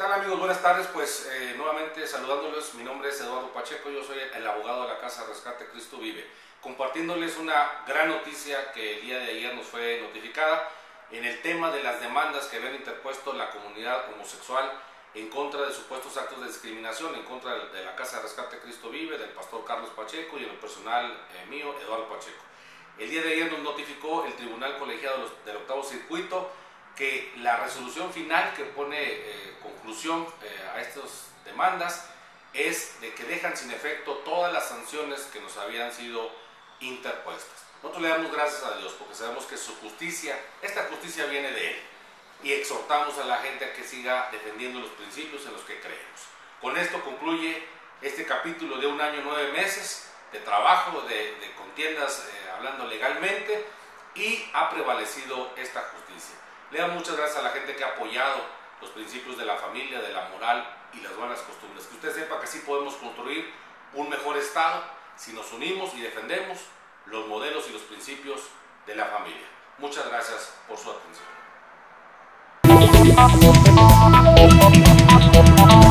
tal, amigos? Buenas tardes. Pues nuevamente saludándoles. Mi nombre es Eduardo Pacheco, yo soy el abogado de la Casa Rescate Cristo Vive, compartiéndoles una gran noticia que el día de ayer nos fue notificada en el tema de las demandas que habían interpuesto la comunidad homosexual en contra de supuestos actos de discriminación, en contra de la Casa Rescate Cristo Vive, del pastor Carlos Pacheco y en el personal mío, Eduardo Pacheco. El día de ayer nos notificó el Tribunal Colegiado del Octavo Circuito que la resolución final que pone conclusión a estas demandas es de que dejan sin efecto todas las sanciones que nos habían sido interpuestas. Nosotros le damos gracias a Dios porque sabemos que su justicia, esta justicia viene de Él, y exhortamos a la gente a que siga defendiendo los principios en los que creemos. Con esto concluye este capítulo de 1 año 9 meses de trabajo, de contiendas hablando legalmente, y ha prevalecido esta justicia. Le damos muchas gracias a la gente que ha apoyado los principios de la familia, de la moral y las buenas costumbres. Que usted sepa que así podemos construir un mejor Estado si nos unimos y defendemos los modelos y los principios de la familia. Muchas gracias por su atención.